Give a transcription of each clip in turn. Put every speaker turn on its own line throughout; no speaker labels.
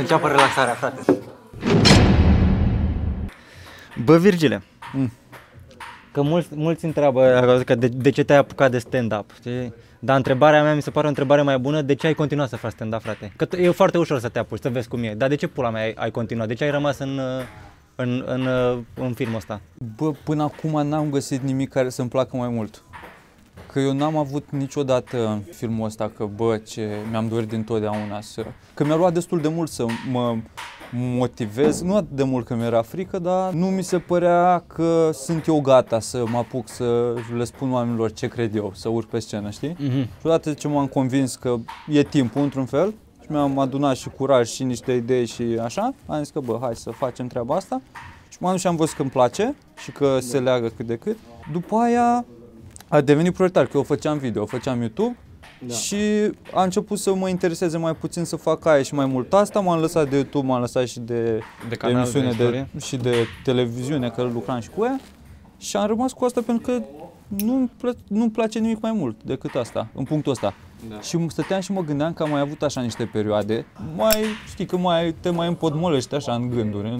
înceapă relaxarea, frate. Bă, Virgile, că mulți întreabă că de ce te-ai apucat de stand-up, știi? Dar întrebarea mea mi se pare o întrebare mai bună, de ce ai continuat să faci stand-up, frate? Că e foarte ușor să te apuci, să vezi cum e, dar de ce pula mea ai continuat? De ce ai rămas în filmul ăsta?
Bă, până acum n-am găsit nimic care să-mi placă mai mult. Că eu n-am avut niciodată filmul ăsta că, bă, ce mi-am dorit dintotdeauna să... Că mi-a luat destul de mult să mă motivez, nu atât de mult că mi-era frică, dar nu mi se părea că sunt eu gata să mă apuc să le spun oamenilor ce cred eu, să urc pe scenă, știi? Și odată ce m-am convins că e timpul, într-un fel, și mi-am adunat și curaj și niște idei și așa, am zis că, bă, hai să facem treaba asta. Și m-am dus și am văzut că îmi place și că se leagă cât de cât. După aia a devenit prioritar, că eu făceam video, făceam YouTube. Da. Și a început să mă intereseze mai puțin să fac aia și mai mult asta, m-am lăsat de YouTube, m-am lăsat și de emisiune și de televiziune, că lucram și cu ea și am rămas cu asta pentru că nu-mi place nimic mai mult decât asta, în punctul ăsta. Da. Și stăteam și mă gândeam că am mai avut așa niște perioade, știi că te mai împotmolești așa în gânduri,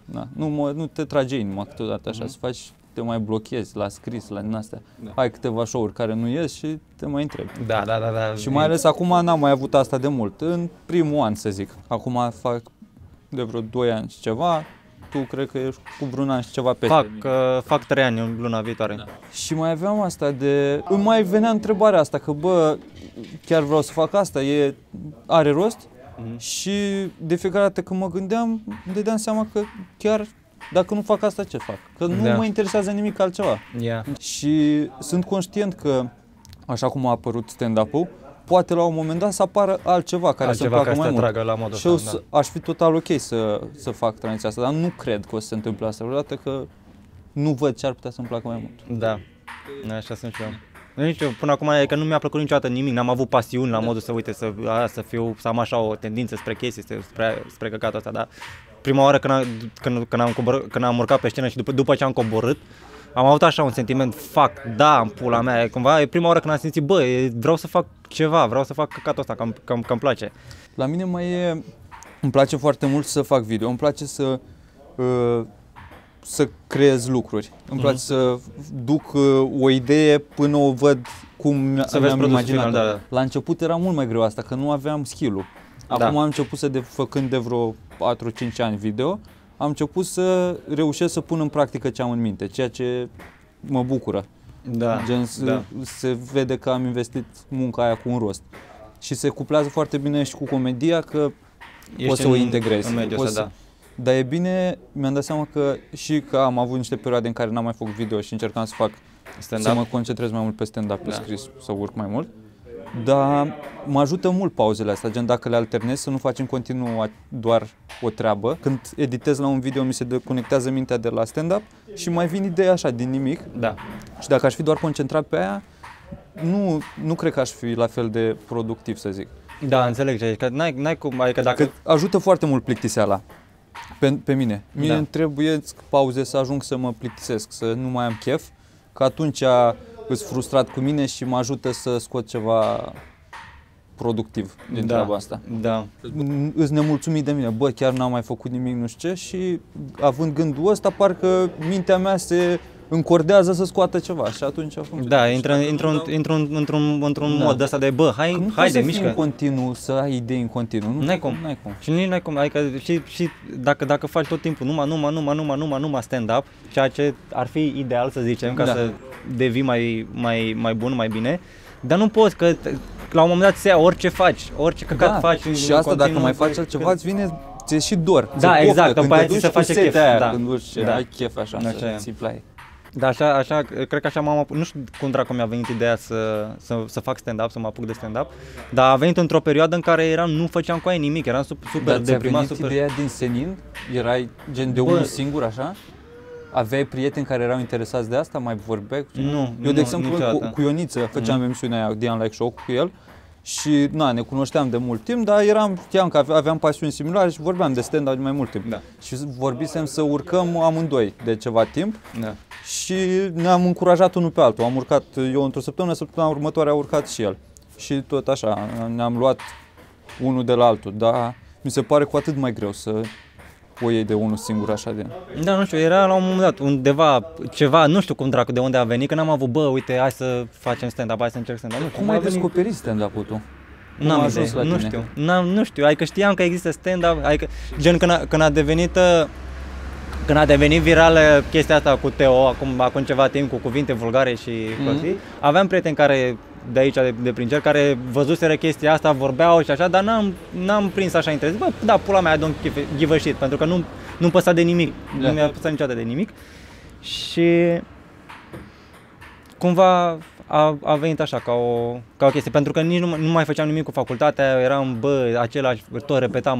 nu te trage inima câteodată așa, să faci, te mai blochezi la scris, la din astea. Da. Ai câteva show-uri care nu ies și te mai întrebi.
Da.
Și mai ales acum n-am mai avut asta de mult, în primul an să zic. Acum fac de vreo 2 ani și ceva, tu cred că ești cu vreun an și ceva peste.
Fac 3 ani în luna viitoare. Da.
Și mai aveam asta îmi mai venea întrebarea asta, că bă, chiar vreau să fac asta, are rost? Și de fiecare dată când mă gândeam, îmi dădeam seama că chiar dacă nu fac asta, ce fac? Că nu mă interesează nimic altceva.
Yeah.
Și sunt conștient că, așa cum a apărut stand-up-ul, poate la un moment dat să apară altceva care să-mi placă mai mult.
La modul
și eu aș fi total ok să fac tranziția asta, dar nu cred că o să se întâmple asta vreodată, că nu văd ce ar putea să-mi placă mai mult.
Da, așa sunt și eu. Până acum e că nu mi-a plăcut niciodată nimic, n-am avut pasiuni la modul să am așa o tendință spre chestii, spre căcatul ăsta, dar prima oară când am urcat pe scenă și după ce am coborât, am avut așa un sentiment, în pula mea, cumva, e prima oară când am simțit, bă, vreau să fac ceva, vreau să fac căcatul ăsta, că îmi place.
La mine îmi place foarte mult să fac video, îmi place să creez lucruri, îmi place să duc o idee până o văd cum mi-am imaginat. Da. La început era mult mai greu asta, că nu aveam skill-ul. Acum am început făcând de vreo 4-5 ani video, am început să reușesc să pun în practică ce am în minte, ceea ce mă bucură. Se vede că am investit munca aia cu un rost. Și se cuplează foarte bine și cu comedia, că poți să o integrezi. Dar e bine, mi-am dat seama că am avut niște perioade în care n-am mai făcut video și încercam să fac să mă concentrez mai mult pe stand-up, pe scris, să urc mai mult. Dar mă ajută mult pauzele astea, gen dacă le alternez, să nu faci în continuu doar o treabă. Când editez la un video, mi se deconectează mintea de la stand-up și mai vin idei așa, din nimic.
Da.
Și dacă aș fi doar concentrat pe aia, nu cred că aș fi la fel de productiv, să zic.
Da, înțeleg, că n-ai cum, adică dacă...
Ajută foarte mult plictiseala pe mine. Mie îmi trebuie pauze să ajung să mă plictisesc, să nu mai am chef, că atunci îs frustrat cu mine și mă ajută să scot ceva productiv din treaba asta.
Da.
Îs nemulțumit de mine, bă, chiar n-am mai făcut nimic, nu știu ce, și având gândul ăsta, parcă mintea mea se încordează să scoată ceva și atunci funcționează.
Da, într-un mod ăsta de, bă, haide, mișcă.
În continuu, să ai idei în continuu.
N-ai cum. Și nici n-ai cum, adică și dacă faci tot timpul numai stand-up, ceea ce ar fi ideal, să zicem, ca să devii mai bun, mai bine, dar nu poți, că la un moment dat se ia orice faci, orice căcat faci.
Și asta continuu, dacă mai faci altceva, îți vine, ți-e și dor.
Da, exact, după aia ți se face chef.
Când ai chef așa, să-ți plai.
Dar așa, cred că așa nu știu cum dracu mi-a venit ideea să fac stand-up, să mă apuc de stand-up, dar a venit într-o perioadă în care nu făceam cu aia nimic, eram super deprimat.
Dar ți-a venit ideea din senin? Erai gen de unul singur așa? Aveai prieteni care erau interesați de asta? Mai vorbeai cu cine?
Nu.
Eu, de exemplu, cu Ioniță făceam emisiunea aia, Dian Like Show, cu el. Și ne cunoșteam de mult timp, dar știam că aveam pasiuni similare și vorbeam de stand-up de mai mult timp. Da. Și vorbisem să urcăm amândoi de ceva timp. Da. Și ne-am încurajat unul pe altul. Am urcat eu într-o săptămână, săptămâna următoare a urcat și el. Și tot așa, ne-am luat unul de la altul. Dar mi se pare cu atât mai greu să o iei de unul singur așa de...
Da, nu știu, era la un moment dat undeva ceva, nu știu cum dracu de unde a venit, că n-am avut, bă, uite, hai să facem stand-up, hai să încerc stand-up. Nu știu,
Cum ai descoperit stand-up-ul tu?
N-am idee, nu știu. Nu știu, adică știam că există stand-up, adică gen când a devenit virală chestia asta cu Teo, acum ceva timp, cu cuvinte vulgare și prostii, aveam prieteni care de aici, de prin cer, care văzuseră chestia asta, vorbeau și așa, dar n-am prins așa interes. Bă, da, pula mea, I don't give a shit, pentru că nu-mi păsa de nimic, nu mi-a păsat niciodată de nimic. Și cumva a venit așa ca o chestie, pentru că nici nu mai făceam nimic cu facultatea, eram, bă, același, tot repetam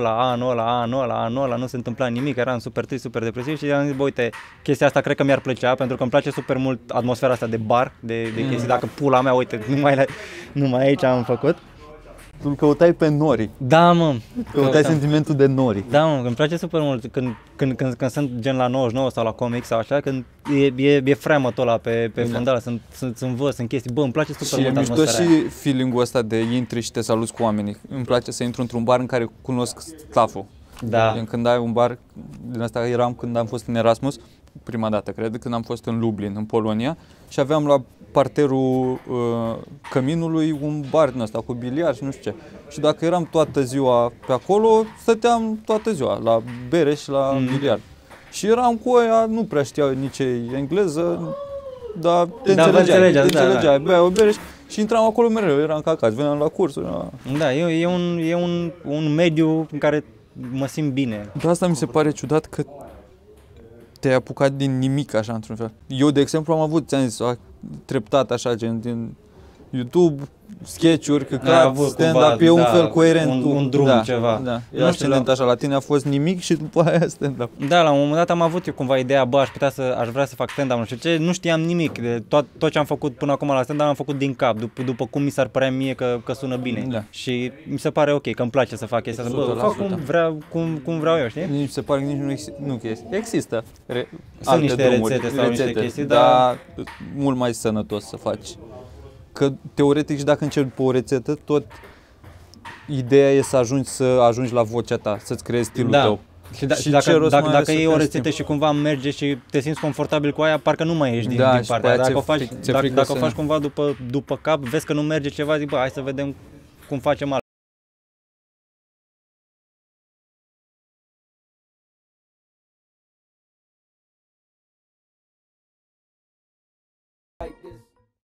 anul ăla, nu se întâmpla nimic, eram super trist, super depresiv și am zis, bă, uite, chestia asta cred că mi-ar plăcea, pentru că îmi place super mult atmosfera asta de bar, de chestii, dacă pula mea, uite, numai aici am făcut.
Tu căutai pe nori.
Da, mă.
Căutai sentimentul de nori.
Da, mă, îmi place super mult când sunt gen la 99 sau la comic sau așa, când e fremătul ăla pe fundal, sunt văz, sunt chestii, bă, îmi place super mult atmosfera.
Și e mișto și feeling-ul ăsta de intri și te saluți cu oamenii. Îmi place să intru într-un bar în care cunosc staff-ul.
Da.
Când ai un bar, din asta eram când am fost în Erasmus, prima dată, cred, când am fost în Lublin, în Polonia, și aveam la parterul căminului un bar din ăsta cu biliard și nu știu ce. Și dacă eram toată ziua pe acolo, stăteam toată ziua la bere și la biliard. Și eram cu ăia, nu prea știau nici engleză, dar te înțelegeai, beai o bere și intram acolo mereu, eram cacați, veneam la cursuri.
Da, e un mediu în care mă simt bine.
De asta mi se pare ciudat că te-ai apucat din nimic așa într-un fel. Eu, de exemplu, am avut, ți-am zis, treptat așa, gen din YouTube, sketch-uri, stand-up, e un fel coerent.
Un drum, ceva.
Da. E ascendent așa, la tine a fost nimic și după aia stand-up.
Da, la un moment dat am avut eu cumva ideea, bă, aș vrea să fac stand-up, nu știu ce, nu știam nimic. De tot ce am făcut până acum la stand-up am făcut din cap, după cum mi s-ar părea mie că sună bine. Da. Și mi se pare ok, că îmi place să fac chestia asta. Bă, fac cum vreau eu, știi?
Mi se pare că nici nu există.
Sunt niște rețete sau niște chestii,
dar mult mai sănătos să faci. Că teoretic și dacă încerci pe o rețetă, tot ideea e să ajungi la vocea ta, să-ți creezi stilul tău.
Și dacă e o rețetă și cumva merge și te simți confortabil cu aia, parcă nu mai ești din partea aia. Dacă o faci cumva după cap, vezi că nu merge ceva, zic, bă, hai să vedem cum facem altfel.